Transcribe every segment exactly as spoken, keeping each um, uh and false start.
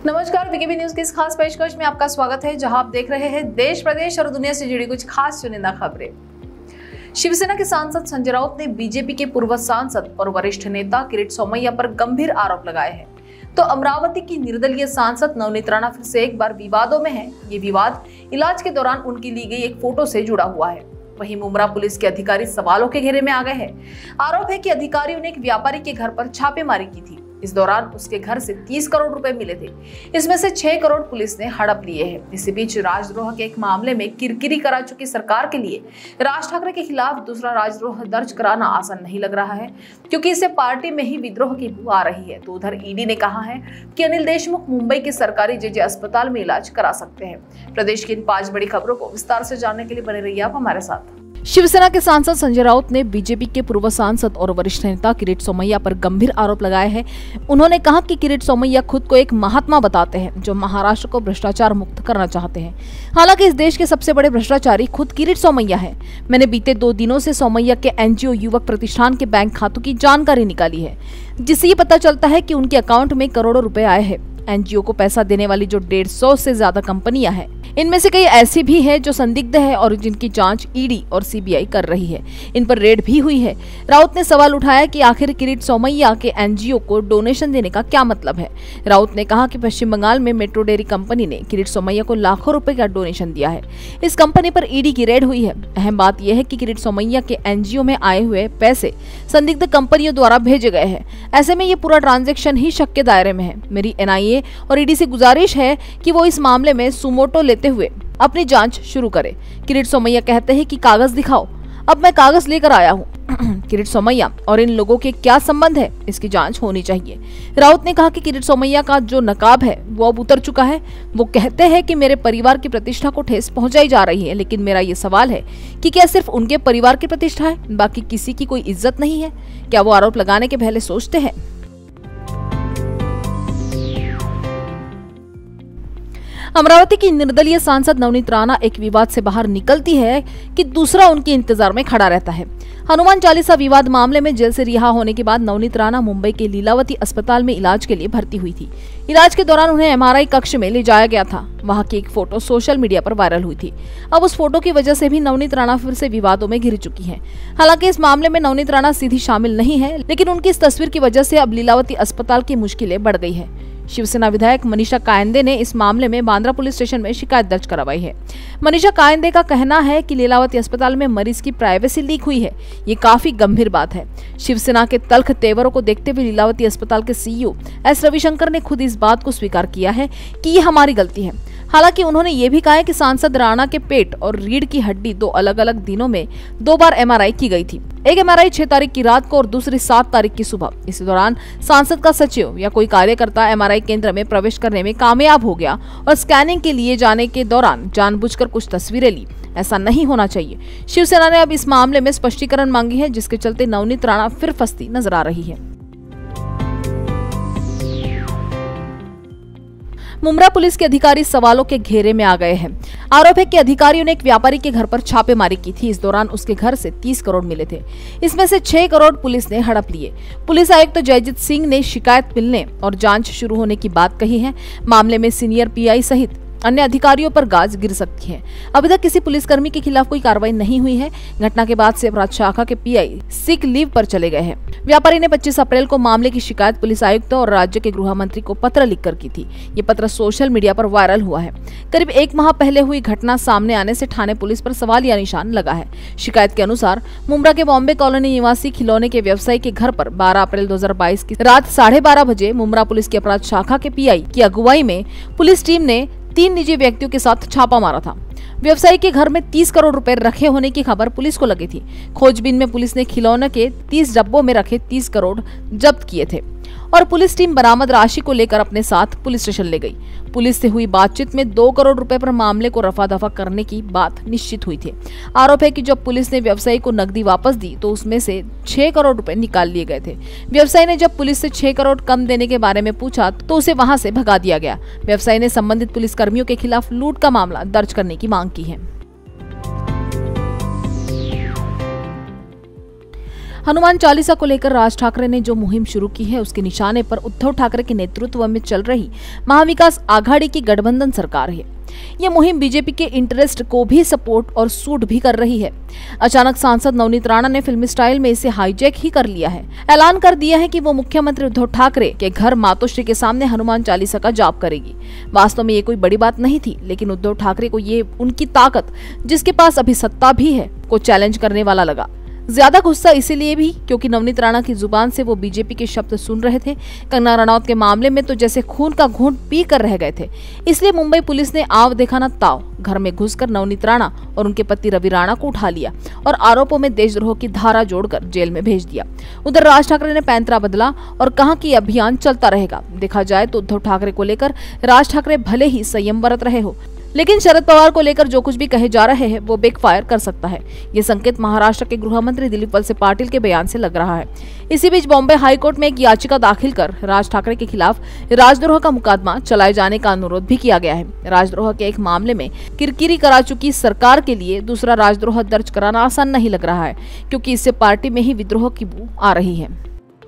नमस्कार, VKB news की इस खास पेशकश में आपका स्वागत है, जहां आप देख रहे हैं देश प्रदेश और दुनिया से जुड़ी कुछ खास चुनिंदा खबरें। शिवसेना के सांसद संजय राउत ने बीजेपी के पूर्व सांसद और वरिष्ठ नेता किरीट सोमैया पर गंभीर आरोप लगाए हैं। तो अमरावती की निर्दलीय सांसद नवनीत राणा फिर से एक बार विवादों में है। ये विवाद इलाज के दौरान उनकी ली गई एक फोटो से जुड़ा हुआ है। वहीं मुमरा पुलिस के अधिकारी सवालों के घेरे में आ गए हैं। आरोप है कि अधिकारियों ने एक व्यापारी के घर पर छापेमारी की थी। इस दौरान उसके घर से तीस करोड़ रुपए मिले थे। इसमें से छह करोड़ पुलिस ने हड़प लिए हैं। इसी बीच राजद्रोह के एक मामले में किरकिरी करा चुकी सरकार के लिए राज ठाकरे के खिलाफ दूसरा राजद्रोह दर्ज कराना आसान नहीं लग रहा है, क्योंकि इससे पार्टी में ही विद्रोह की बू आ रही है। तो उधर ईडी ने कहा है कि अनिल देशमुख मुंबई के सरकारी जेजे अस्पताल में इलाज करा सकते हैं। प्रदेश की इन पांच बड़ी खबरों को विस्तार से जानने के लिए बने रहिए आप हमारे साथ। शिवसेना के सांसद संजय राउत ने बीजेपी के पूर्व सांसद और वरिष्ठ नेता किरीट सोमैया पर गंभीर आरोप लगाए हैं। उन्होंने कहा कि किरीट सोमैया खुद को एक महात्मा बताते हैं, जो महाराष्ट्र को भ्रष्टाचार मुक्त करना चाहते हैं। हालांकि इस देश के सबसे बड़े भ्रष्टाचारी खुद किरीट सोमैया है। मैंने बीते दो दिनों से सोमैया के एनजीओ युवक प्रतिष्ठान के बैंक खातों की जानकारी निकाली है, जिससे ये पता चलता है कि उनके अकाउंट में करोड़ों रुपए आए हैं। एनजीओ को पैसा देने वाली जो डेढ़ सौ से ज्यादा कंपनियां हैं, इनमें से कई ऐसी भी है जो संदिग्ध है और जिनकी जांच ईडी और सीबीआई कर रही है। इन पर रेड भी हुई है। राउत ने सवाल उठाया कि आखिर किरीट सोमैया के एनजीओ को डोनेशन देने का क्या मतलब है। राउत ने कहा कि पश्चिम बंगाल में मेट्रो डेयरी कंपनी ने किरीट सोमैया को लाखों रुपए का डोनेशन दिया है। इस कंपनी पर ईडी की रेड हुई है। अहम बात यह है कि किरीट सोमैया के एनजीओ में आए हुए पैसे संदिग्ध कंपनियों द्वारा भेजे गए हैं। ऐसे में ये पूरा ट्रांजेक्शन ही शक के दायरे में है। मेरी एनआईए और ईडी से गुजारिश है कि वो इस मामले में सुमोटो लेते हुए अपनी जांच शुरू करे। किरीट सोमैया कहते हैं कि कागज दिखाओ। अब मैं कागज लेकर आया हूँ। किरीट सोमैया और इन लोगों के क्या संबंध है, इसकी जांच होनी चाहिए। राउत ने कहा कि किरीट सोमैया का जो नकाब है वो अब उतर चुका है। वो कहते हैं कि मेरे परिवार की प्रतिष्ठा को ठेस पहुंचाई जा रही है, लेकिन मेरा ये सवाल है कि क्या सिर्फ उनके परिवार की प्रतिष्ठा है, बाकी किसी की कोई इज्जत नहीं है? क्या वो आरोप लगाने के पहले सोचते हैं? अमरावती की निर्दलीय सांसद नवनीत राणा एक विवाद से बाहर निकलती है कि दूसरा उनके इंतजार में खड़ा रहता है। हनुमान चालीसा विवाद मामले में जेल से रिहा होने के बाद नवनीत राणा मुंबई के लीलावती अस्पताल में इलाज के लिए भर्ती हुई थी। इलाज के दौरान उन्हें एमआरआई कक्ष में ले जाया गया था। वहां की एक फोटो सोशल मीडिया पर वायरल हुई थी। अब उस फोटो की वजह से भी नवनीत राणा फिर से विवादों में घिर चुकी हैं। हालांकि इस मामले में नवनीत राणा सीधी शामिल नहीं है, लेकिन उनकी इस तस्वीर की वजह से अब लीलावती अस्पताल की मुश्किलें बढ़ गई है। शिवसेना विधायक मनीषा कायंदे ने इस मामले में बांद्रा पुलिस स्टेशन में शिकायत दर्ज करवाई है। मनीषा कायंदे का कहना है कि लीलावती अस्पताल में मरीज की प्राइवेसी लीक हुई है। ये काफी गंभीर बात है। शिवसेना के तल्ख तेवरों को देखते हुए लीलावती अस्पताल के सीईओ एस रविशंकर ने खुद इस बात को स्वीकार किया है कि ये हमारी गलती है। हालांकि उन्होंने ये भी कहा है कि सांसद राणा के पेट और रीढ़ की हड्डी दो अलग अलग दिनों में दो बार एमआरआई की गई थी। एक एमआरआई छह तारीख की रात को और दूसरी सात तारीख की सुबह। इस दौरान सांसद का सचिव या कोई कार्यकर्ता एमआरआई केंद्र में प्रवेश करने में कामयाब हो गया और स्कैनिंग के लिए जाने के दौरान जानबूझकर कुछ तस्वीरें ली। ऐसा नहीं होना चाहिए। शिवसेना ने अब इस मामले में स्पष्टीकरण मांगी है, जिसके चलते नवनीत राणा फिर फंसती नजर आ रही है। मुमरा पुलिस के अधिकारी सवालों के घेरे में आ गए हैं। आरोप है कि अधिकारियों ने एक व्यापारी के घर पर छापेमारी की थी। इस दौरान उसके घर से तीस करोड़ मिले थे। इसमें से छह करोड़ पुलिस ने हड़प लिए। पुलिस आयुक्त तो जयजीत सिंह ने शिकायत मिलने और जांच शुरू होने की बात कही है। मामले में सीनियर पीआई सहित अन्य अधिकारियों पर गाज गिर सकती है। अभी तक किसी पुलिसकर्मी के खिलाफ कोई कार्रवाई नहीं हुई है। घटना के बाद से अपराध शाखा के पीआई सिक लीव पर चले गए हैं। व्यापारी ने पच्चीस अप्रैल को मामले की शिकायत पुलिस आयुक्त और राज्य के गृह मंत्री को पत्र लिखकर की थी। ये पत्र सोशल मीडिया पर वायरल हुआ है। करीब एक माह पहले हुई घटना सामने आने से थाने पुलिस पर सवालिया निशान लगा है। शिकायत के अनुसार मुमरा के बॉम्बे कॉलोनी निवासी खिलौने के व्यवसायी के घर पर बारह अप्रैल दो हजार बाईस की रात साढ़े बारह बजे मुमरा पुलिस की अपराध शाखा के पीआई की अगुवाई में पुलिस टीम ने तीन निजी व्यक्तियों के साथ छापा मारा था। व्यवसायी के घर में तीस करोड़ रुपए रखे होने की खबर पुलिस को लगी थी। खोजबीन में पुलिस ने खिलौने के तीस डब्बों में रखे तीस करोड़ जब्त किए थे और पुलिस टीम बरामद राशि को लेकर अपने साथ पुलिस स्टेशन ले गई। पुलिस से हुई बातचीत में दो करोड़ रुपए पर मामले को रफा दफा करने की बात निश्चित हुई थी। आरोप है कि जब पुलिस ने व्यवसायी को नकदी वापस दी तो उसमें से छह करोड़ रुपए निकाल लिए गए थे। व्यवसायी ने जब पुलिस से छह करोड़ कम देने के बारे में पूछा तो उसे वहां से भगा दिया गया। व्यवसायी ने संबंधित पुलिस कर्मियों के खिलाफ लूट का मामला दर्ज करने की मांग की है। हनुमान चालीसा को लेकर राज ठाकरे ने जो मुहिम शुरू की है उसके निशाने पर उद्धव ठाकरे के नेतृत्व में चल रही महाविकास आघाड़ी की गठबंधन सरकार है। यह मुहिम बीजेपी के इंटरेस्ट को भी सपोर्ट और सूट भी कर रही है। अचानक सांसद नवनीत राणा ने फिल्मी स्टाइल में इसे हाईजैक ही कर लिया है। ऐलान कर दिया है कि वो मुख्यमंत्री उद्धव ठाकरे के घर मातोश्री के सामने हनुमान चालीसा का जाप करेगी। वास्तव में ये कोई बड़ी बात नहीं थी, लेकिन उद्धव ठाकरे को ये उनकी ताकत, जिसके पास अभी सत्ता भी है, को चैलेंज करने वाला लगा। ज्यादा गुस्सा इसीलिए भी क्योंकि नवनीत राणा की जुबान से वो बीजेपी के शब्द सुन रहे थे। कंगना रनौत के मामले में तो जैसे खून का घूंट पी कर रह गए थे। इसलिए मुंबई पुलिस ने आव देखा न ताव, घर में घुसकर नवनीत राणा और उनके पति रवि राणा को उठा लिया और आरोपों में देशद्रोह की धारा जोड़कर जेल में भेज दिया। उधर राज ठाकरे ने पैंतरा बदला और कहा कि अभियान चलता रहेगा। देखा जाए तो उद्धव ठाकरे को लेकर राज ठाकरे भले ही संयम बरत रहे हो, लेकिन शरद पवार को लेकर जो कुछ भी कहे जा रहे हैं वो बैकफायर कर सकता है। ये संकेत महाराष्ट्र के गृह मंत्री दिलीप वलसे पाटिल के बयान से लग रहा है। इसी बीच बॉम्बे हाईकोर्ट में एक याचिका दाखिल कर राज ठाकरे के खिलाफ राजद्रोह का मुकदमा चलाए जाने का अनुरोध भी किया गया है। राजद्रोह के एक मामले में किरकिरी करा चुकी सरकार के लिए दूसरा राजद्रोह दर्ज कराना आसान नहीं लग रहा है, क्योंकि इससे पार्टी में ही विद्रोह की बू आ रही है।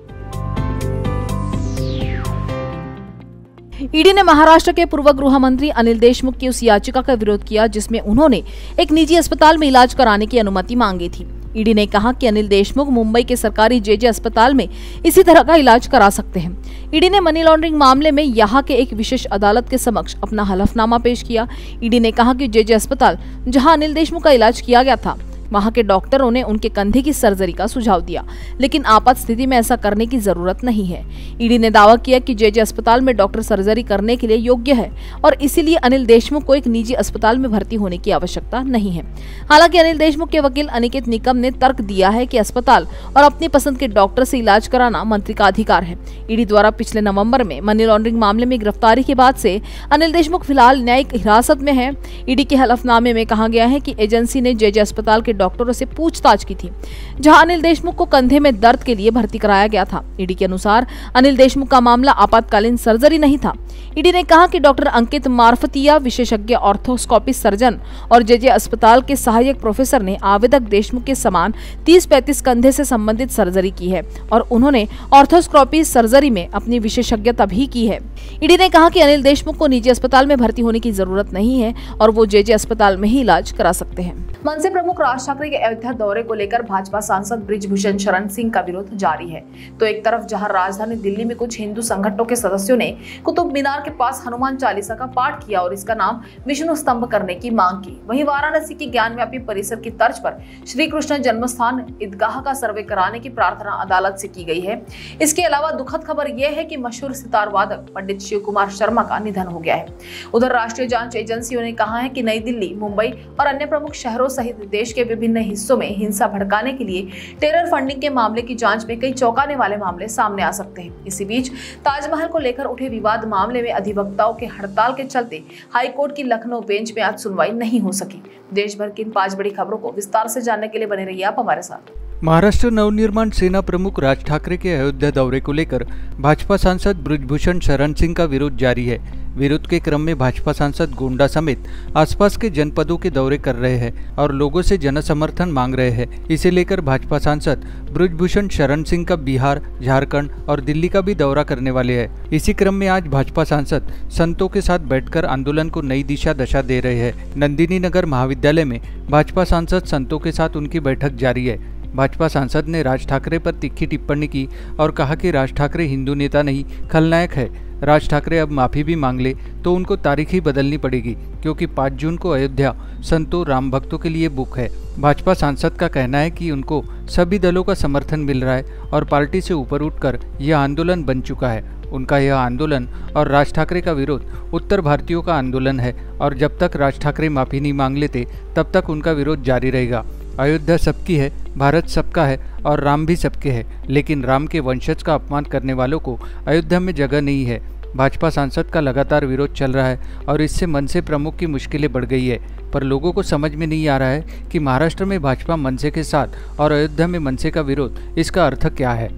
ईडी ने महाराष्ट्र के पूर्व गृह मंत्री अनिल देशमुख की उस याचिका का विरोध किया जिसमें उन्होंने एक निजी अस्पताल में इलाज कराने की अनुमति मांगी थी। ईडी ने कहा कि अनिल देशमुख मुंबई के सरकारी जेजे अस्पताल में इसी तरह का इलाज करा सकते हैं। ईडी ने मनी लॉन्ड्रिंग मामले में यहां के एक विशेष अदालत के समक्ष अपना हलफनामा पेश किया। ईडी ने कहा कि जेजे अस्पताल जहां अनिल देशमुख का इलाज किया गया था, वहां के डॉक्टरों ने उनके कंधे की सर्जरी का सुझाव दिया, लेकिन आपात स्थिति में ऐसा करने की जरूरत नहीं है। ईडी ने दावा किया कि जेजे अस्पताल में डॉक्टर सर्जरी करने के लिए योग्य है और इसीलिए अनिल देशमुख को एक निजी अस्पताल में भर्ती होने की आवश्यकता नहीं है। हालांकि अनिल देशमुख के वकील अनिकेत निकम ने तर्क दिया है कि अस्पताल और अपनी पसंद के डॉक्टर से इलाज कराना मंत्री का अधिकार है। ईडी द्वारा पिछले नवम्बर में मनी लॉन्ड्रिंग मामले में गिरफ्तारी के बाद से अनिल देशमुख फिलहाल न्यायिक हिरासत में है। ईडी के हलफनामे में कहा गया है कि एजेंसी ने जेजे अस्पताल के डॉक्टरों से पूछताछ की थी, जहां अनिल देशमुख को कंधे में दर्द के लिए भर्ती कराया गया था। ईडी के अनुसार अनिल देशमुख का मामला आपातकालीन सर्जरी नहीं था। ईडी ने कहा कि डॉक्टर अंकित मारफतिया, विशेषज्ञ ऑर्थोस्कोपी सर्जन और जेजे अस्पताल के सहायक प्रोफेसर ने आवेदक देशमुख के समान तीस पैंतीस कंधे से संबंधित सर्जरी की है और उन्होंने ऑर्थोस्कोपी सर्जरी में अपनी विशेषज्ञता भी की है। ईडी ने कहा कि अनिल देशमुख को निजी अस्पताल में भर्ती होने की जरूरत नहीं है और वो जेजे अस्पताल में ही इलाज करा सकते हैं। मनसे प्रमुख राज ठाकरे के अयोध्या दौरे को लेकर भाजपा सांसद ब्रिजभूषण शरण सिंह का विरोध जारी है। तो एक तरफ जहां राजधानी दिल्ली में कुछ हिंदू संगठनों के सदस्यों ने कुतुब मीनार के पास हनुमान चालीसा का पाठ किया और इसका नाम विष्णु स्तंभ करने की मांग की, वहीं वाराणसी के ज्ञानव्यापी परिसर की तर्ज पर श्री कृष्ण जन्मस्थान ईदगाह का सर्वे कराने की प्रार्थना अदालत से की गई है। इसके अलावा दुखद खबर यह है कि मशहूर सितार वादक पंडित शिव कुमार शर्मा का निधन हो गया है। उधर राष्ट्रीय जांच एजेंसियों ने कहा है कि नई दिल्ली, मुंबई और अन्य प्रमुख शहरों सहित देश के विभिन्न हिस्सों में हिंसा भड़काने के लिए टेरर फंडिंग के मामले की जांच में कई चौंकाने वाले मामले सामने आ सकते हैं। इसी बीच ताजमहल को लेकर उठे विवाद मामले में अधिवक्ताओं के हड़ताल के चलते हाईकोर्ट की लखनऊ बेंच में आज सुनवाई नहीं हो सकी। देश भर की इन पांच बड़ी खबरों को विस्तार से जानने के लिए बने रहिए आप हमारे साथ। महाराष्ट्र नवनिर्माण सेना प्रमुख राज ठाकरे के अयोध्या दौरे को लेकर भाजपा सांसद ब्रिजभूषण शरण सिंह का विरोध जारी है। विरोध के क्रम में भाजपा सांसद गोंडा समेत आसपास के जनपदों के दौरे कर रहे हैं और लोगों से जनसमर्थन मांग रहे हैं। इसे लेकर भाजपा सांसद ब्रिजभूषण शरण सिंह का बिहार, झारखंड और दिल्ली का भी दौरा करने वाले हैं। इसी क्रम में आज भाजपा सांसद संतों के साथ बैठकर आंदोलन को नई दिशा दशा दे रहे हैं। नंदिनी नगर महाविद्यालय में भाजपा सांसद संतों के साथ उनकी बैठक जारी है। भाजपा सांसद ने राज ठाकरे पर तीखी टिप्पणी की और कहा कि राज ठाकरे हिंदू नेता नहीं, खलनायक है। राज ठाकरे अब माफी भी मांग ले तो उनको तारीख ही बदलनी पड़ेगी, क्योंकि पाँच जून को अयोध्या संतों, राम भक्तों के लिए बुक है। भाजपा सांसद का कहना है कि उनको सभी दलों का समर्थन मिल रहा है और पार्टी से ऊपर उठकर यह आंदोलन बन चुका है। उनका यह आंदोलन और राज ठाकरे का विरोध उत्तर भारतीयों का आंदोलन है और जब तक राज ठाकरे माफी नहीं मांग लेते तब तक उनका विरोध जारी रहेगा। अयोध्या सबकी है, भारत सबका है और राम भी सबके हैं, लेकिन राम के वंशज का अपमान करने वालों को अयोध्या में जगह नहीं है। भाजपा सांसद का लगातार विरोध चल रहा है और इससे मनसे प्रमुख की मुश्किलें बढ़ गई है, पर लोगों को समझ में नहीं आ रहा है कि महाराष्ट्र में भाजपा मनसे के साथ और अयोध्या में मनसे का विरोध, इसका अर्थ क्या है।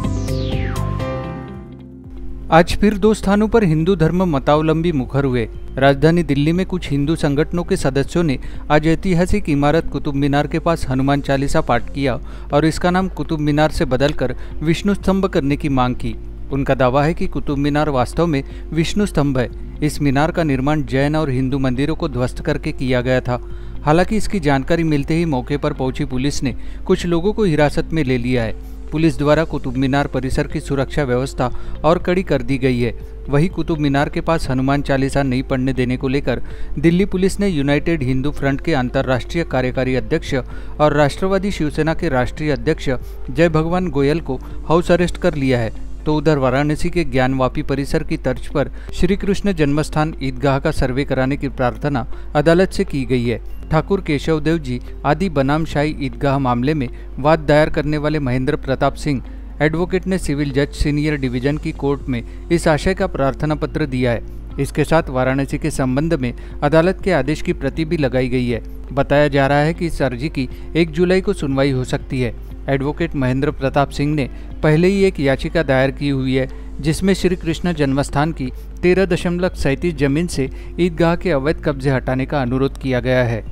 आज फिर दो स्थानों पर हिंदू धर्म मतावलंबी मुखर हुए। राजधानी दिल्ली में कुछ हिंदू संगठनों के सदस्यों ने आज ऐतिहासिक इमारत कुतुब मीनार के पास हनुमान चालीसा पाठ किया और इसका नाम कुतुब मीनार से बदलकर विष्णु स्तंभ करने की मांग की। उनका दावा है कि कुतुब मीनार वास्तव में विष्णु स्तंभ है। इस मीनार का निर्माण जैन और हिंदू मंदिरों को ध्वस्त करके किया गया था। हालांकि इसकी जानकारी मिलते ही मौके पर पहुंची पुलिस ने कुछ लोगों को हिरासत में ले लिया है। पुलिस द्वारा कुतुब मीनार परिसर की सुरक्षा व्यवस्था और कड़ी कर दी गई है। वहीं कुतुब मीनार के पास हनुमान चालीसा नहीं पढ़ने देने को लेकर दिल्ली पुलिस ने यूनाइटेड हिंदू फ्रंट के अंतर्राष्ट्रीय कार्यकारी अध्यक्ष और राष्ट्रवादी शिवसेना के राष्ट्रीय अध्यक्ष जय भगवान गोयल को हाउस अरेस्ट कर लिया है। तो उधर वाराणसी के ज्ञानवापी परिसर की तर्ज पर श्री कृष्ण जन्मस्थान ईदगाह का सर्वे कराने की प्रार्थना अदालत से की गई है। ठाकुर केशव देव जी आदि बनाम शाही ईदगाह मामले में वाद दायर करने वाले महेंद्र प्रताप सिंह एडवोकेट ने सिविल जज सीनियर डिवीजन की कोर्ट में इस आशय का प्रार्थना पत्र दिया है। इसके साथ वाराणसी के संबंध में अदालत के आदेश की प्रति भी लगाई गई है। बताया जा रहा है कि इस अर्जी की एक जुलाई को सुनवाई हो सकती है। एडवोकेट महेंद्र प्रताप सिंह ने पहले ही एक याचिका दायर की हुई है जिसमें श्री कृष्ण जन्मस्थान की तेरह दशमलव सैंतीस जमीन से ईदगाह के अवैध कब्जे हटाने का अनुरोध किया गया है।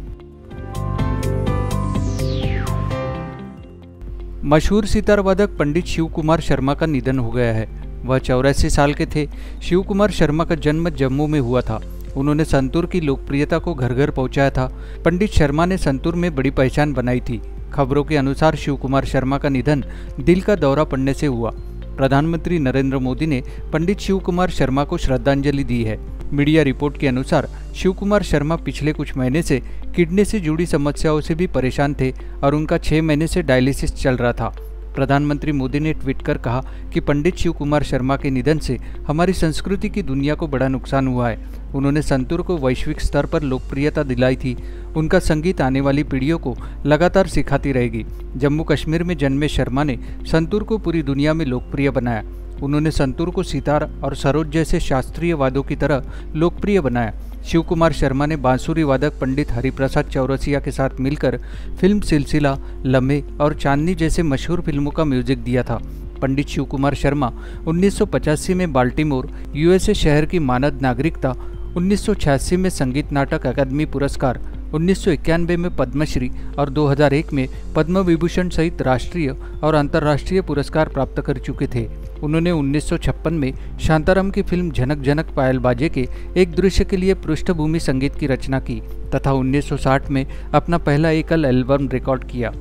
मशहूर सितार वादक पंडित शिव कुमार शर्मा का निधन हो गया है। वह चौरासी साल के थे। शिव कुमार शर्मा का जन्म जम्मू में हुआ था। उन्होंने संतूर की लोकप्रियता को घर घर पहुंचाया था। पंडित शर्मा ने संतूर में बड़ी पहचान बनाई थी। खबरों के अनुसार शिव कुमार शर्मा का निधन दिल का दौरा पड़ने से हुआ। प्रधानमंत्री नरेंद्र मोदी ने पंडित शिव कुमार शर्मा को श्रद्धांजलि दी है। मीडिया रिपोर्ट के अनुसार शिव कुमार शर्मा पिछले कुछ महीने से किडनी से जुड़ी समस्याओं से भी परेशान थे और उनका छह महीने से डायलिसिस चल रहा था। प्रधानमंत्री मोदी ने ट्वीट कर कहा कि पंडित शिव कुमार शर्मा के निधन से हमारी संस्कृति की दुनिया को बड़ा नुकसान हुआ है। उन्होंने संतूर को वैश्विक स्तर पर लोकप्रियता दिलाई थी। उनका संगीत आने वाली पीढ़ियों को लगातार सिखाती रहेगी। जम्मू कश्मीर में जन्मे शर्मा ने संतूर को पूरी दुनिया में लोकप्रिय बनाया। उन्होंने संतूर को सितार और सरोद जैसे शास्त्रीय वाद्यों की तरह लोकप्रिय बनाया। शिव कुमार शर्मा ने बांसुरी वादक पंडित हरिप्रसाद चौरसिया के साथ मिलकर फिल्म सिलसिला, लम्हे और चांदनी जैसे मशहूर फिल्मों का म्यूजिक दिया था। पंडित शिव कुमार शर्मा उन्नीस सौ पचासी में बाल्टीमोर यूएसए शहर की मानद नागरिकता, उन्नीस सौ छियासी में संगीत नाटक अकादमी पुरस्कार, उन्नीस सौ इक्यानवे में पद्मश्री और दो हज़ार एक में पद्म विभूषण सहित राष्ट्रीय और अंतर्राष्ट्रीय पुरस्कार प्राप्त कर चुके थे। उन्होंने उन्नीस सौ छप्पन में शांताराम की फिल्म झनक झनक पायल बाजे के एक दृश्य के लिए पृष्ठभूमि संगीत की रचना की तथा उन्नीस सौ साठ में अपना पहला एकल एल्बम रिकॉर्ड किया।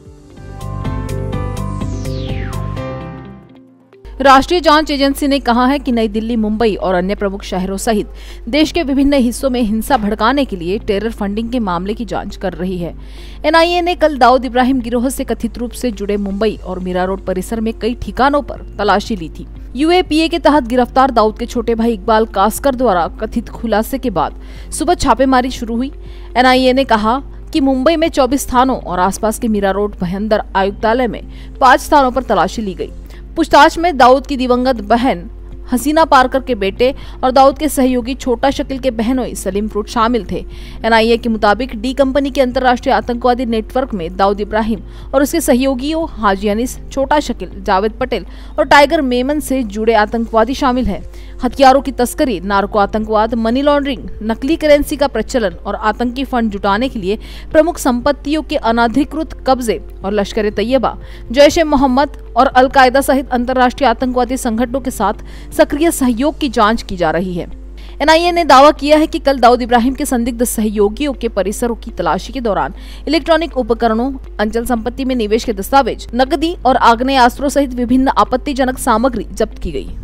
राष्ट्रीय जांच एजेंसी ने कहा है कि नई दिल्ली, मुंबई और अन्य प्रमुख शहरों सहित देश के विभिन्न हिस्सों में हिंसा भड़काने के लिए टेरर फंडिंग के मामले की जांच कर रही है। एनआईए ने कल दाऊद इब्राहिम गिरोह से कथित रूप से जुड़े मुंबई और मीरा रोड परिसर में कई ठिकानों पर तलाशी ली थी। यूएपीए के तहत गिरफ्तार दाऊद के छोटे भाई इकबाल कासकर द्वारा कथित खुलासे के बाद सुबह छापेमारी शुरू हुई। एनआईए ने कहा कि मुंबई में चौबीस थानों और आसपास के मीरा रोड भयंदर आयुक्तालय में पांच स्थानों पर तलाशी ली गई। पूछताछ में दाऊद की दिवंगत बहन हसीना पारकर के बेटे और दाऊद के सहयोगी छोटा शकील के बहनोई सलीम फ्रूट शामिल थे। एनआईए के मुताबिक डी कंपनी के अंतर्राष्ट्रीय आतंकवादी नेटवर्क में दाऊद इब्राहिम और उसके सहयोगियों हाजी अनीस, छोटा शकील, जावेद पटेल और टाइगर मेमन से जुड़े आतंकवादी शामिल हैं। हथियारों की तस्करी, नार्को आतंकवाद, मनी लॉन्ड्रिंग, नकली करेंसी का प्रचलन और आतंकी फंड जुटाने के लिए प्रमुख संपत्तियों के अनधिकृत कब्जे और लश्कर ए तैयबा, जैश ए मोहम्मद और अलकायदा सहित अंतर्राष्ट्रीय आतंकवादी संगठनों के साथ सक्रिय सहयोग की जांच की जा रही है। एनआईए ने दावा किया है कि कल दाऊद इब्राहिम के संदिग्ध सहयोगियों के परिसरों की तलाशी के दौरान इलेक्ट्रॉनिक उपकरणों, अंचल संपत्ति में निवेश के दस्तावेज, नकदी और आग्नेयास्त्रों सहित विभिन्न आपत्तिजनक सामग्री जब्त की गई।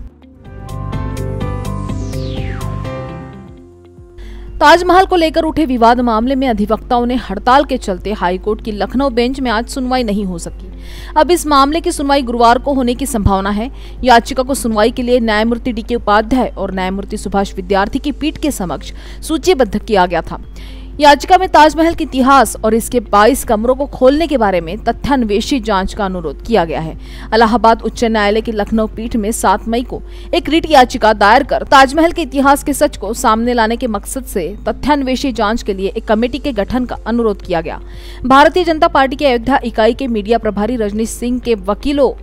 ताजमहल को लेकर उठे विवाद मामले में अधिवक्ताओं ने हड़ताल के चलते हाईकोर्ट की लखनऊ बेंच में आज सुनवाई नहीं हो सकी। अब इस मामले की सुनवाई गुरुवार को होने की संभावना है। याचिका को सुनवाई के लिए न्यायमूर्ति डी के उपाध्याय और न्यायमूर्ति सुभाष विद्यार्थी की पीठ के समक्ष सूचीबद्ध किया गया था। याचिका में ताजमहल के इतिहास और इसके बाईस कमरों को खोलने के बारे में तथ्यान्वेषी जांच का अनुरोध किया गया है। इलाहाबाद उच्च न्यायालय की लखनऊ पीठ में सात मई को एक रिट याचिका दायर कर ताजमहल के इतिहास के सच को सामने लाने के मकसद से तथ्यान्वेषी जांच के लिए एक कमेटी के गठन का अनुरोध किया गया। भारतीय जनता पार्टी की अयोध्या इकाई के मीडिया प्रभारी रजनीश सिंह के वकीलों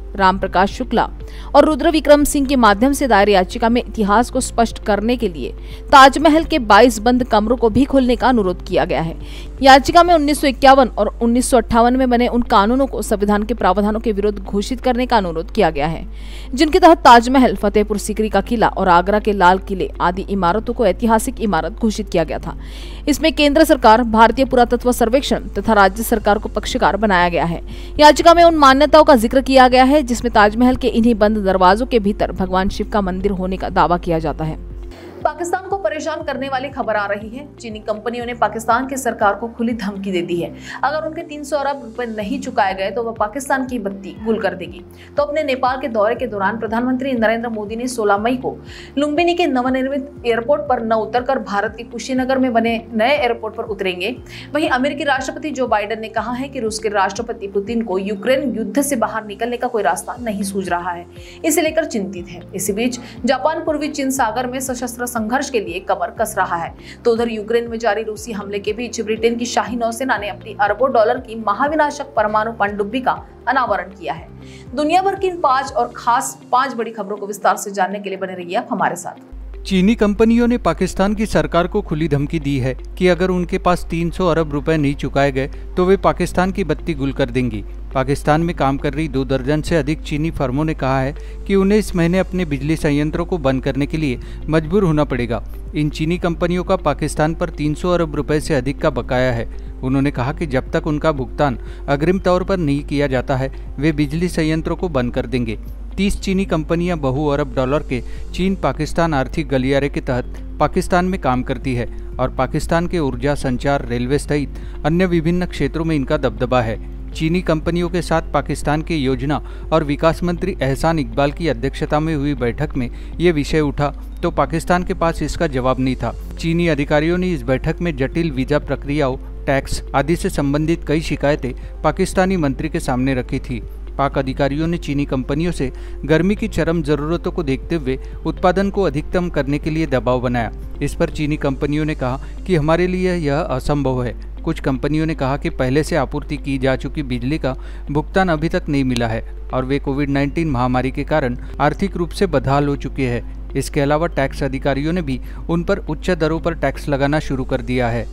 राम प्रकाश शुक्ला और रुद्र विक्रम सिंह के माध्यम से दायर याचिका में इतिहास को स्पष्ट करने के लिए ताजमहल के बाईस बंद कमरों को भी खोलने का अनुरोध किया गया है। याचिका में उन्नीस सौ इक्यावन और उन्नीस सौ अट्ठावन में बने उन कानूनों को संविधान के प्रावधानों के विरुद्ध घोषित करने का अनुरोध किया गया है, जिनके तहत ताजमहल, फतेहपुर सीकरी का किला और आगरा के लाल किले आदि इमारतों को ऐतिहासिक इमारत घोषित किया गया था। इसमें केंद्र सरकार, भारतीय पुरातत्व सर्वेक्षण तथा राज्य सरकार को पक्षकार बनाया गया है। याचिका में उन मान्यताओं का जिक्र किया गया है जिसमें ताजमहल के इन्हीं बंद दरवाजों के भीतर भगवान शिव का मंदिर होने का दावा किया जाता है। पाकिस्तान को परेशान करने वाली खबर आ रही है। चीनी कंपनियों ने पाकिस्तान की सरकार को खुली धमकी दे दी है। अगर उनके तीन सौ अरब रुपए नहीं चुकाए गए तो वह पाकिस्तान की बत्ती गुल कर देगी। तो अपने नेपाल के दौरे के दौरान प्रधानमंत्री नरेंद्र मोदी ने सोलह मई को लुम्बिनी के नवनिर्मित एयरपोर्ट पर न उतरकर भारत के कुशीनगर में बने नए एयरपोर्ट पर उतरेंगे। वहीं अमेरिकी राष्ट्रपति जो बाइडेन ने कहा है कि रूस के राष्ट्रपति पुतिन को यूक्रेन युद्ध से बाहर निकलने का कोई रास्ता नहीं सूझ रहा है, इसे लेकर चिंतित है। इसी बीच जापान पूर्वी चीन सागर में सशस्त्र संघर्ष के लिए कमर कस रहा है। तो उधर यूक्रेन में जारी रूसी हमले के बीच ब्रिटेन की शाही नौसेना ने अपनी अरबों डॉलर की महाविनाशक परमाणु पनडुब्बी का अनावरण किया है। दुनिया भर की इन पांच और खास पांच बड़ी खबरों को विस्तार से जानने के लिए बने रहिए आप हमारे साथ। चीनी कंपनियों ने पाकिस्तान की सरकार को खुली धमकी दी है कि अगर उनके पास तीन सौ अरब रुपए नहीं चुकाए गए तो वे पाकिस्तान की बत्ती गुल कर देंगी। पाकिस्तान में काम कर रही दो दर्जन से अधिक चीनी फर्मों ने कहा है कि उन्हें इस महीने अपने बिजली संयंत्रों को बंद करने के लिए मजबूर होना पड़ेगा। इन चीनी कंपनियों का पाकिस्तान पर तीन सौ अरब रुपए से अधिक का बकाया है। उन्होंने कहा कि जब तक उनका भुगतान अग्रिम तौर पर नहीं किया जाता है वे बिजली संयंत्रों को बंद कर देंगे। तीस चीनी कंपनियां बहु अरब डॉलर के चीन पाकिस्तान आर्थिक गलियारे के तहत पाकिस्तान में काम करती है और पाकिस्तान के ऊर्जा, संचार, रेलवे सहित अन्य विभिन्न क्षेत्रों में इनका दबदबा है। चीनी कंपनियों के साथ पाकिस्तान के योजना और विकास मंत्री एहसान इकबाल की अध्यक्षता में हुई बैठक में ये विषय उठा तो पाकिस्तान के पास इसका जवाब नहीं था। चीनी अधिकारियों ने इस बैठक में जटिल वीजा प्रक्रियाओं, टैक्स आदि से संबंधित कई शिकायतें पाकिस्तानी मंत्री के सामने रखी थी। पाक अधिकारियों ने चीनी कंपनियों से गर्मी की चरम जरूरतों को देखते हुए उत्पादन को अधिकतम करने के लिए दबाव बनाया। इस पर चीनी कंपनियों ने कहा कि हमारे लिए यह असंभव है। कुछ कंपनियों ने कहा कि पहले से आपूर्ति की जा चुकी बिजली का भुगतान अभी तक नहीं मिला है और वे कोविड उन्नीस महामारी के कारण आर्थिक रूप से बदहाल हो चुके हैं। इसके अलावा टैक्स अधिकारियों ने भी उन पर उच्च दरों पर टैक्स लगाना शुरू कर दिया है।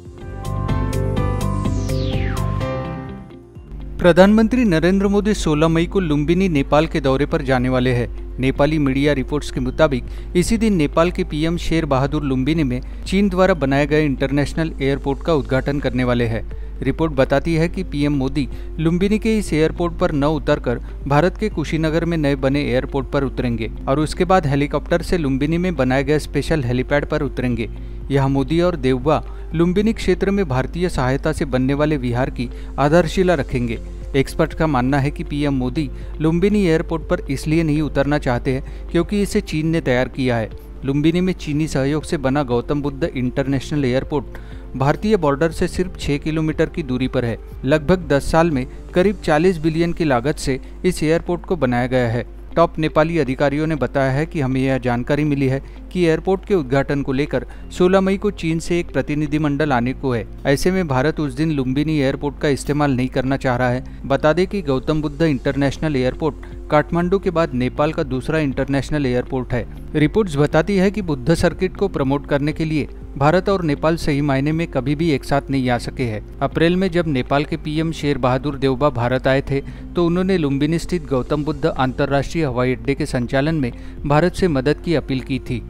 प्रधानमंत्री नरेंद्र मोदी सोलह मई को लुम्बिनी, नेपाल के दौरे पर जाने वाले हैं। नेपाली मीडिया रिपोर्ट्स के मुताबिक इसी दिन नेपाल के पीएम शेर बहादुर लुम्बिनी में चीन द्वारा बनाए गए इंटरनेशनल एयरपोर्ट का उद्घाटन करने वाले हैं। रिपोर्ट बताती है कि पीएम मोदी लुम्बिनी के इस एयरपोर्ट पर न उतरकर भारत के कुशीनगर में नए बने एयरपोर्ट पर उतरेंगे और उसके बाद हेलीकॉप्टर से लुम्बिनी में बनाए गए स्पेशल हेलीपैड पर उतरेंगे। यहाँ मोदी और देवबा लुम्बिनी क्षेत्र में भारतीय सहायता से बनने वाले विहार की आधारशिला रखेंगे। एक्सपर्ट का मानना है कि पीएम मोदी लुम्बिनी एयरपोर्ट पर इसलिए नहीं उतरना चाहते हैं क्योंकि इसे चीन ने तैयार किया है। लुम्बिनी में चीनी सहयोग से बना गौतम बुद्ध इंटरनेशनल एयरपोर्ट भारतीय बॉर्डर से सिर्फ छह किलोमीटर की दूरी पर है। लगभग दस साल में करीब चालीस बिलियन की लागत से इस एयरपोर्ट को बनाया गया है। टॉप नेपाली अधिकारियों ने बताया है कि हमें यह जानकारी मिली है कि एयरपोर्ट के उद्घाटन को लेकर सोलह मई को चीन से एक प्रतिनिधिमंडल आने को है। ऐसे में भारत उस दिन लुम्बिनी एयरपोर्ट का इस्तेमाल नहीं करना चाह रहा है। बता दें कि गौतम बुद्ध इंटरनेशनल एयरपोर्ट काठमांडू के बाद नेपाल का दूसरा इंटरनेशनल एयरपोर्ट है। रिपोर्ट्स बताती है कि बुद्ध सर्किट को प्रमोट करने के लिए भारत और नेपाल सही मायने में कभी भी एक साथ नहीं आ सके हैं। अप्रैल में जब नेपाल के पीएम शेर बहादुर देवबा भारत आए थे तो उन्होंने लुम्बिनी स्थित गौतम बुद्ध अंतर्राष्ट्रीय हवाई अड्डे के संचालन में भारत से मदद की अपील की थी।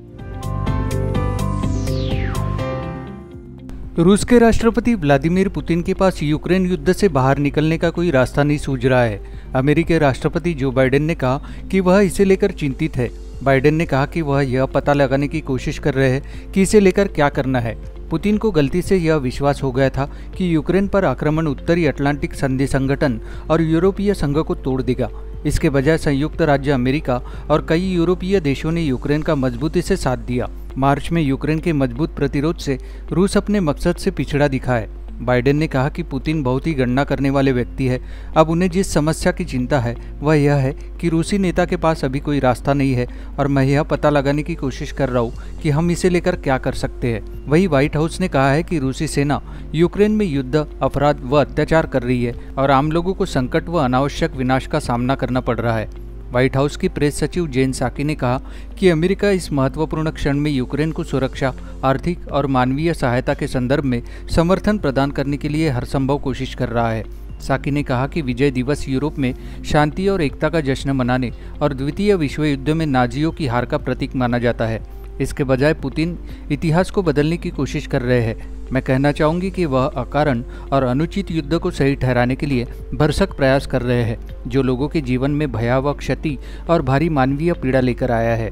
रूस के राष्ट्रपति व्लादिमीर पुतिन के पास यूक्रेन युद्ध से बाहर निकलने का कोई रास्ता नहीं सूझ रहा है। अमेरिकी राष्ट्रपति जो बाइडेन ने कहा कि वह इसे लेकर चिंतित है। बाइडेन ने कहा कि वह यह पता लगाने की कोशिश कर रहे हैं कि इसे लेकर क्या करना है। पुतिन को गलती से यह विश्वास हो गया था कि यूक्रेन पर आक्रमण उत्तरी अटलांटिक संधि संगठन और यूरोपीय संघ को तोड़ देगा। इसके बजाय संयुक्त राज्य अमेरिका और कई यूरोपीय देशों ने यूक्रेन का मजबूती से साथ दिया। मार्च में यूक्रेन के मजबूत प्रतिरोध से रूस अपने मकसद से पिछड़ा दिखा है। बाइडेन ने कहा कि पुतिन बहुत ही गणना करने वाले व्यक्ति है। अब उन्हें जिस समस्या की चिंता है वह यह है कि रूसी नेता के पास अभी कोई रास्ता नहीं है और मैं यह पता लगाने की कोशिश कर रहा हूँ कि हम इसे लेकर क्या कर सकते हैं। वहीं व्हाइट हाउस ने कहा है कि रूसी सेना यूक्रेन में युद्ध, अपराध व अत्याचार कर रही है और आम लोगों को संकट व अनावश्यक विनाश का सामना करना पड़ रहा है। व्हाइट हाउस की प्रेस सचिव जेन साकी ने कहा कि अमेरिका इस महत्वपूर्ण क्षण में यूक्रेन को सुरक्षा, आर्थिक और मानवीय सहायता के संदर्भ में समर्थन प्रदान करने के लिए हर संभव कोशिश कर रहा है। साकी ने कहा कि विजय दिवस यूरोप में शांति और एकता का जश्न मनाने और द्वितीय विश्व युद्ध में नाजियों की हार का प्रतीक माना जाता है। इसके बजाय पुतिन इतिहास को बदलने की कोशिश कर रहे हैं। मैं कहना चाहूँगी कि वह अकारण और अनुचित युद्ध को सही ठहराने के लिए भरसक प्रयास कर रहे हैं, जो लोगों के जीवन में भयावह क्षति और भारी मानवीय पीड़ा लेकर आया है।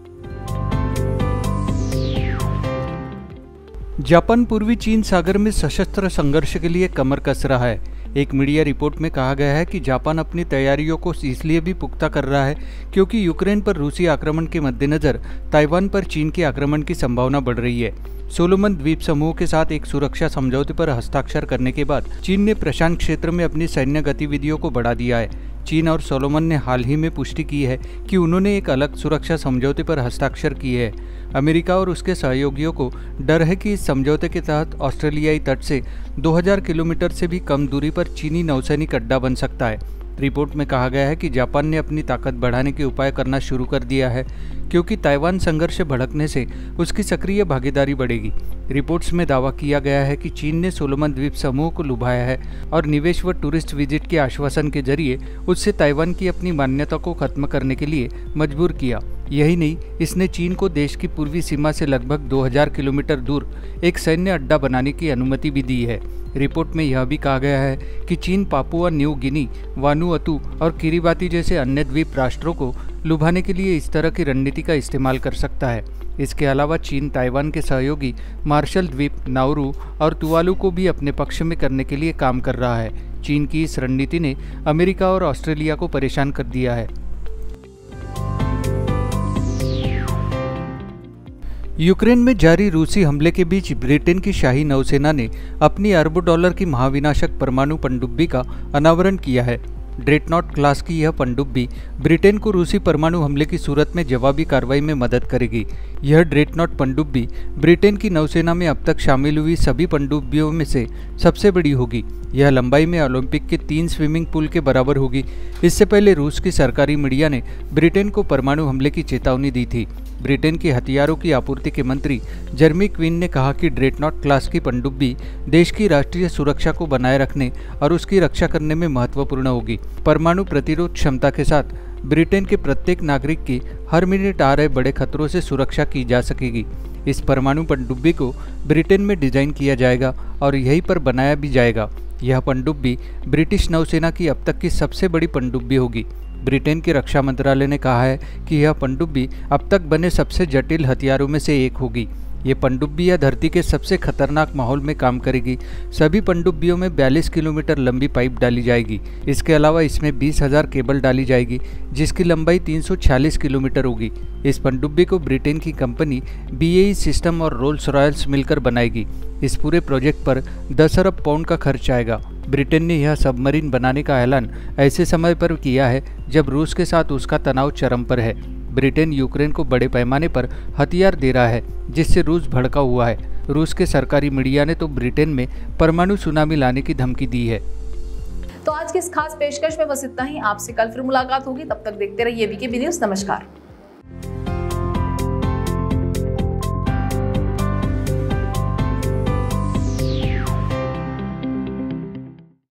जापान पूर्वी चीन सागर में सशस्त्र संघर्ष के लिए कमर कस रहा है। एक मीडिया रिपोर्ट में कहा गया है कि जापान अपनी तैयारियों को इसलिए भी पुख्ता कर रहा है क्योंकि यूक्रेन पर रूसी आक्रमण के मद्देनज़र ताइवान पर चीन के आक्रमण की संभावना बढ़ रही है। सोलोमन द्वीप समूह के साथ एक सुरक्षा समझौते पर हस्ताक्षर करने के बाद चीन ने प्रशांत क्षेत्र में अपनी सैन्य गतिविधियों को बढ़ा दिया है। चीन और सोलोमन ने हाल ही में पुष्टि की है कि उन्होंने एक अलग सुरक्षा समझौते पर हस्ताक्षर किए हैं। अमेरिका और उसके सहयोगियों को डर है कि इस समझौते के तहत ऑस्ट्रेलियाई तट से दो हज़ार किलोमीटर से भी कम दूरी पर चीनी नौसैनिक अड्डा बन सकता है। रिपोर्ट में कहा गया है कि जापान ने अपनी ताकत बढ़ाने के उपाय करना शुरू कर दिया है क्योंकि ताइवान संघर्ष भड़कने से उसकी सक्रिय भागीदारी बढ़ेगी। रिपोर्ट्स में दावा किया गया है कि चीन ने सोलोमन द्वीप समूह को लुभाया है और निवेश व टूरिस्ट विजिट के आश्वासन के जरिए उससे ताइवान की अपनी मान्यता को खत्म करने के लिए मजबूर किया। यही नहीं, इसने चीन को देश की पूर्वी सीमा से लगभग दो हज़ार किलोमीटर दूर एक सैन्य अड्डा बनाने की अनुमति भी दी है। रिपोर्ट में यह भी कहा गया है कि चीन पापुआ न्यू गिनी, वानुअतु और किरिबाती जैसे अन्य द्वीप राष्ट्रों को लुभाने के लिए इस तरह की रणनीति का इस्तेमाल कर सकता है। इसके अलावा चीन ताइवान के सहयोगी मार्शल द्वीप, नाउरू और तुवालू को भी अपने पक्ष में करने के लिए काम कर रहा है। चीन की इस रणनीति ने अमेरिका और ऑस्ट्रेलिया को परेशान कर दिया है। यूक्रेन में जारी रूसी हमले के बीच ब्रिटेन की शाही नौसेना ने अपनी अरबों डॉलर की महाविनाशक परमाणु पनडुब्बी का अनावरण किया है। ड्रेडनॉट क्लास की यह पनडुब्बी ब्रिटेन को रूसी परमाणु हमले की सूरत में जवाबी कार्रवाई में मदद करेगी। यह ड्रेडनॉट पनडुब्बी ब्रिटेन की नौसेना में अब तक शामिल हुई सभी पनडुब्बियों में से सबसे बड़ी होगी। यह लंबाई में ओलंपिक के तीन स्विमिंग पूल के बराबर होगी। इससे पहले रूस की सरकारी मीडिया ने ब्रिटेन को परमाणु हमले की चेतावनी दी थी। ब्रिटेन के हथियारों की आपूर्ति के मंत्री जर्मी क्वीन ने कहा कि ड्रेडनॉट क्लास की पनडुब्बी देश की राष्ट्रीय सुरक्षा को बनाए रखने और उसकी रक्षा करने में महत्वपूर्ण होगी। परमाणु प्रतिरोध क्षमता के साथ ब्रिटेन के प्रत्येक नागरिक की हर मिनट आ रहे बड़े खतरों से सुरक्षा की जा सकेगी। इस परमाणु पनडुब्बी को ब्रिटेन में डिजाइन किया जाएगा और यहीं पर बनाया भी जाएगा। यह पनडुब्बी ब्रिटिश नौसेना की अब तक की सबसे बड़ी पनडुब्बी होगी। ब्रिटेन के रक्षा मंत्रालय ने कहा है कि यह पनडुब्बी अब तक बने सबसे जटिल हथियारों में से एक होगी। ये पनडुब्बियाँ धरती के सबसे खतरनाक माहौल में काम करेगी। सभी पनडुब्बियों में बयालीस किलोमीटर लंबी पाइप डाली जाएगी। इसके अलावा इसमें बीस हज़ार केबल डाली जाएगी जिसकी लंबाई तीन सौ छियालीस किलोमीटर होगी। इस पनडुब्बी को ब्रिटेन की कंपनी बीएई सिस्टम और रोल्स रॉयल्स मिलकर बनाएगी। इस पूरे प्रोजेक्ट पर दस अरब पाउंड का खर्च आएगा। ब्रिटेन ने यह सबमरीन बनाने का ऐलान ऐसे समय पर किया है जब रूस के साथ उसका तनाव चरम पर है। ब्रिटेन यूक्रेन को बड़े पैमाने पर हथियार दे रहा है जिससे रूस भड़का हुआ है। रूस के सरकारी मीडिया ने तो ब्रिटेन में परमाणु सुनामी लाने की धमकी दी है। तो आज की इस खास पेशकश में बस इतना ही। आपसे कल फिर मुलाकात होगी, तब तक देखते रहिए वीके बी न्यूज़। नमस्कार।